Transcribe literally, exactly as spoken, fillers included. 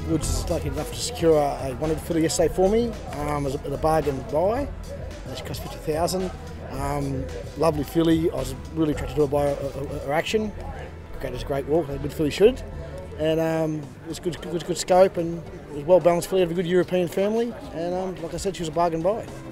Woods is lucky enough to secure a, a wanted filly yesterday for me. Um, it was a, a bargain buy. Uh, she cost fifty thousand dollars. Um, lovely filly. I was really attracted to her by her, her, her action. Great, was a great walk, like a good filly should. And um, it was good, good, good scope, and it was well balanced filly, had a good European family. And um, like I said, she was a bargain buy.